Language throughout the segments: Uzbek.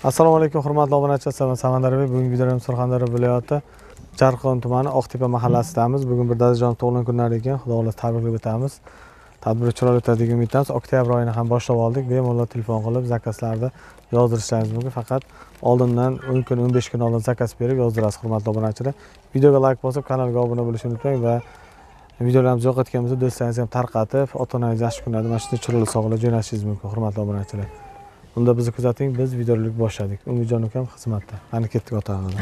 Assalomu alaykum hurmatli obunachilar, men Samandarbek. Bugungi videomiz Surxondaryo viloyati Jarqon tumani Oqtepa mahallasidamiz. Bugun bir dadajon tug'ilgan kunlari ekan. Xudo xohlasa tabriklab o'tamiz. Tadbir chiroyli o'tadigan umidamiz. Oktyabr oyini ham boshlab oldik. Bemalol telefon qilib zakazlarni yozdirishlaringiz mumkin. Faqat oldindan 10 kun, 15 kun oldin zakaz berib yozdirasiz hurmatli obunachilar. Videoga like bosib, kanalga obuna bo'lishni unutmang va videolarimiz yoqayotgan bo'lsa do'stlaringizga ham tarqatib, ota-onangiz yaxshi kunlarda mana shunday chiroyli sovg'alar jo'natishingiz mumkin hurmatli obunachilar. Unda bizni kuzating, biz videorolik boshladik. Umidjon ukam xizmatda. Qani ketdik ota-ona.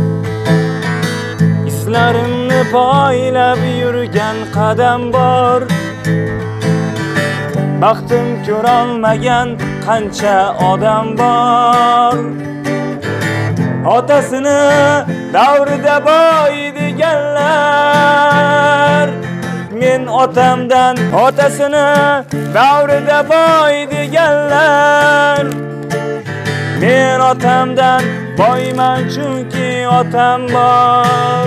Izlarimni poylab yurgan qadam bor. Baxtim ko'rolmagan qancha odam bor. Otasini davrida boy deganlar. Men otamdan otasini davrida boy deganlar. Men otamdan boyman chunki otam bor.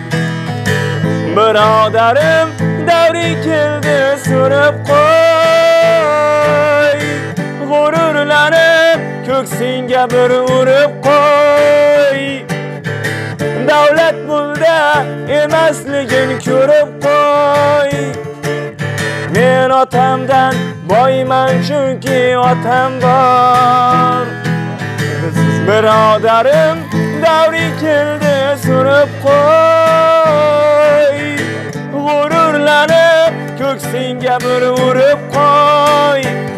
Birodarim davri keldi so'rab qo'y. G'ururlanib ko'ksingga bir urib qo'y. Davlat pulda emasligin ko'rib qo'y. Men otamdan boyman chunki otam bor. Birodarim davri keldi so'rab qo'y. G'ururlanib ko'ksingga bir urib qo'y.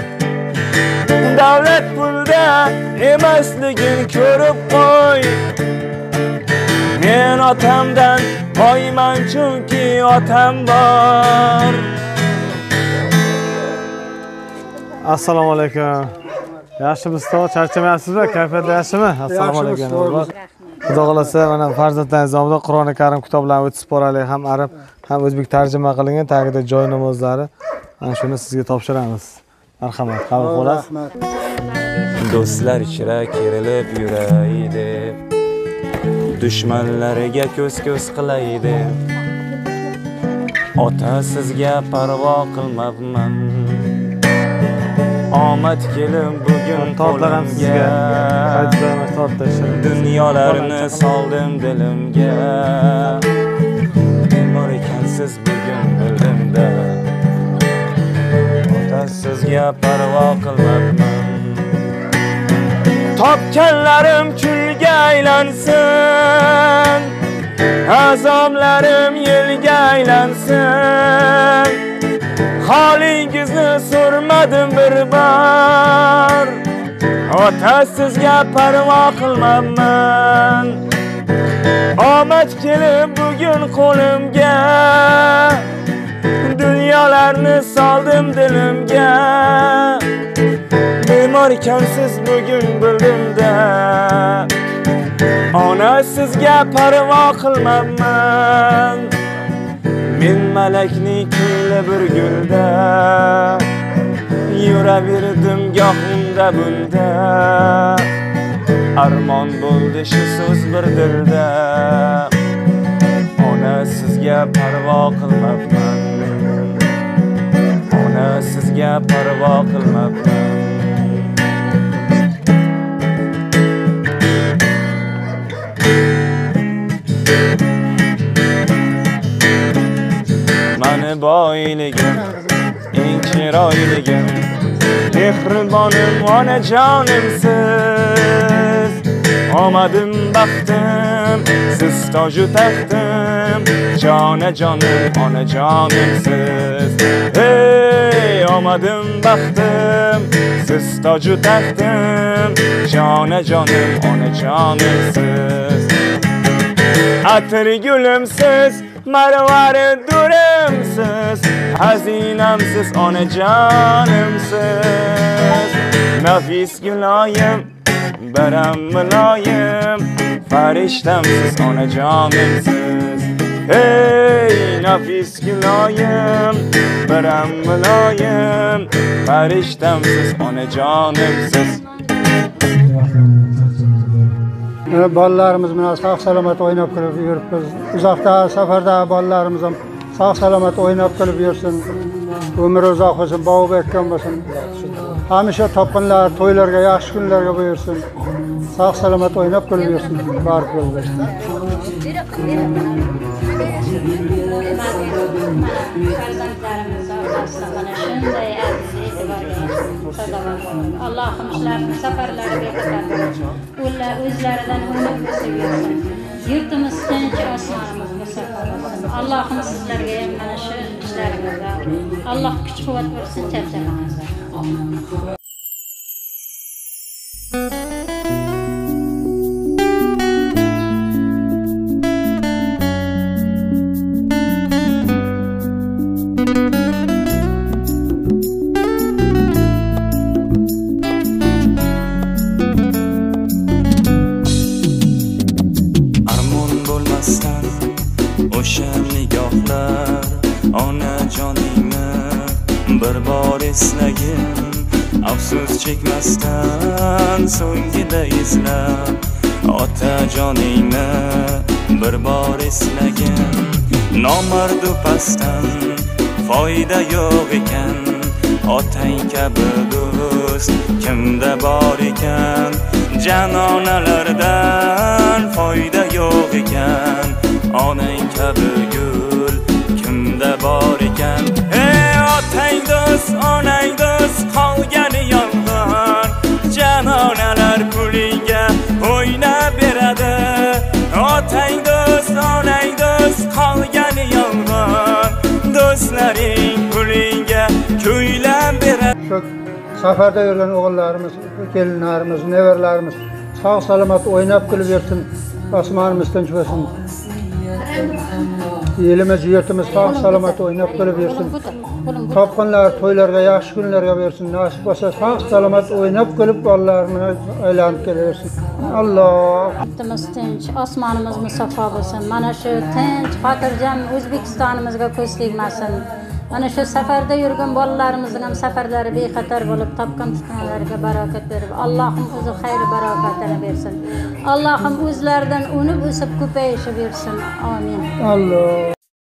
Davlat pulda emasligin ko'rib qo'y. Men otamdan boyman chunki otam bor. Assalomu alaykum. Yaxshimisiz? Charchamayapsizmi? Kayfiyat yaxshimi? Assalomu alaykum. Xudo xolasa mana farzandlaringiz nomida Qur'oni Karim kitoblarini o'tib boraylik, ham arab, ham o'zbek tarjima qilingan, tagida joy namozlari. Mana shuni sizga topshiramiz. Marhamat, qabul qilasiz. Do'stlar ichra kerilib yuray deb, dushmanlariga ko'z-ko'z qilay deb, ota sizga parvo qilmabman. Omad kelib bugun qo'limga, dunyolarni soldim dilimga. Bemor ekansiz bugun bildim-da, ota sizga parvo qilmabman. Topganlarim kulga aylansin, azoblarim yelga aylansin. Holingizni so'rmadim bir bor, ota sizga parvo qilmabman. Omad kelib bugun qo'limga, dunyolarni soldim dilimga. Bemor ekansiz bugun bildim-da, ona sizga parvo qilmabman. Men malakni kulli bir gulda, yuraverdim goh unda bunda. Armon bo'ldi shu so'z bir dilda, ona sizga parvo qilmabman. Ona sizga parvo qilmabman. Mani boyligim, eng chiroyligim, mehribonim onajonimsiz. Omadim baxtim, siz toju taxtim, jonajonim onajonimsiz. Hey, omadim baxtim, siz toju taxtim, jonajonim onajonimsiz. Atir gulimsiz, marvari durimsiz, xazinamsiz, onajonimsiz. Nafis guloyim, baram muloyim, farishtamsiz, onajonimsiz. Hey, nafis guloyim, baram muloyim, farishtamsiz, onajonimsiz. Bolalarimiz bilan sog' salomat o'ynab kulib yuribmiz. Uzoqda safarda bolalarimiz ham sog' salomat o'ynab kulib yursin. Umri uzoq bo'lsin, bovu bekkan bo'lsin. Hamisha topqinlar, to'ylarga, yaxshi kunlarga buyursin. Sog' salomat o'ynab kulib yursin. Barik bo'lsin. Farzandlarimiz orasida mana shunday aziz e'tiborga sazovor bo'lsin. Allohim shularning safarlariga ko'tarsin. Ular o'zlaridan umid o'sib yursin. Yurtimiz tinch, osmonimiz musaffo bo'lsin. Allohim sizlarga ham mana shu ishlaringizda Alloh kuch-quvvat bersin, charchamangiz. O'sha nigohlar onajoningni bir bor eslagin, afsus chekmasdan so'ngida eslab. Otajoningni bir bor eslagin, nomardu pastdan foyda yo'q ekan. Otang kabi do'st kimda bor ekan, janonalardan foyda yo'q ekan. Onang kabi gul kimda bor ekan. Otang do'st, onang do'st qolgani yolg'on. Janonalar puliga o'ynab beradi. Otang do'st, onang do'st qolgani yolg'on. Do'stlaring puliga kuylab beradi. Shu safarda yurgan o'g'illarimiz, kelinlarimiz, nevarlarimiz sog' salomat o'ynab kulib yursin. Osmonimiz tinch bo'lsin. Elimiz, yurtimiz sog' salomat o'ynab kulib yursin. Topqinlar, to'ylarga, yaxshi kunlarga bersin. Nasib bo'lsa sog' salomat o'ynab kulib bolalarini aylanib kelaversin. Alloh. Yurtimiz tinch, osmonimiz musaffo bo'lsin. Mana shu tinch, xotirjam O'zbekistonimizga ko'z tegmasin. Mana shu safarda yurgan bolalarimizning ham safarlari bexatar bo'lib, topgan tutganlariga barokat berib, Allohim o'zi xayr barokatini bersin. Allohim o'zlaridan unib o'sib ko'payishib bersin. Amin. Alloh.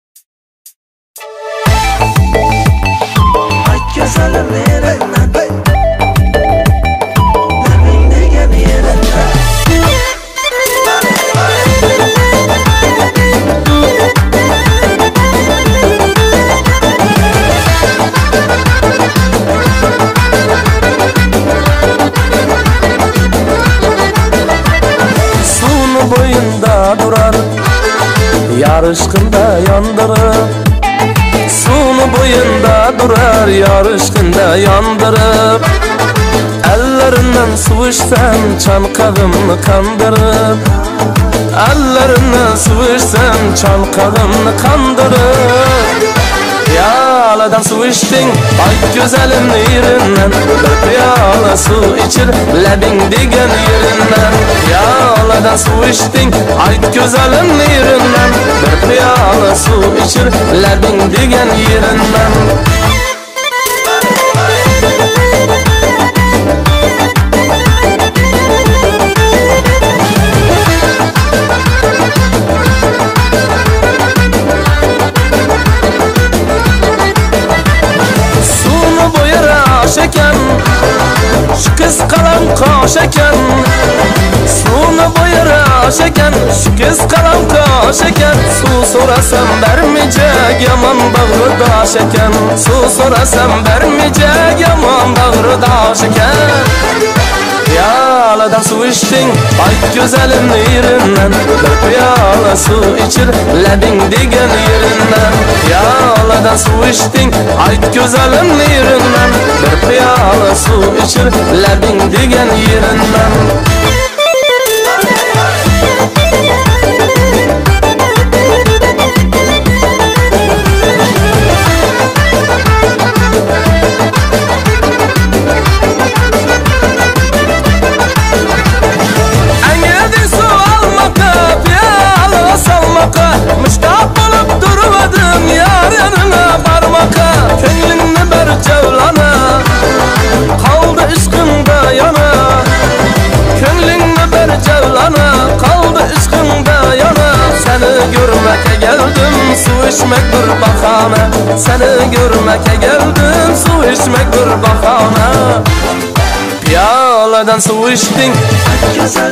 Durar yarışkında yandırıp, sunu boyunda durar yarışkında yandırıp. Ellerinden su içsem çankağımı kandırıp, ellerinden su içsem çankağımı kandırıp. Piyaladan su içtin, ay güzelim yerinden. Bir piyala su içir, lebin digen yerinden. Piyaladan su içtin, ay güzelim yerinden. Bir piyala su içir, lebin digen yerinden. Şu kız kalan kaş eken, sunu boyara eken. Şu kız kalan kaş eken, su sorasam vermeyecek yaman bağırdaş eken. Su sorasam vermeyecek yaman bağırdaş eken. Piyaladan su içtin, ay güzelim yerinden. Bir piyala su içir, lebin digen yerinden. Piyaladan su içtin, ay güzelim yerinden. Bir piyala su içir, lebin digen yerinden. Müştaq olup durmadım yarınına barmaka. Könlünü bir cevlana, kaldı ışkında yana. Könlünü bir cevlana, kaldı ışkında yana. Seni görmeke geldim su içmek bir bahane. Seni görmeke geldim, su içmek bir bahane. Piyaladan su içtin,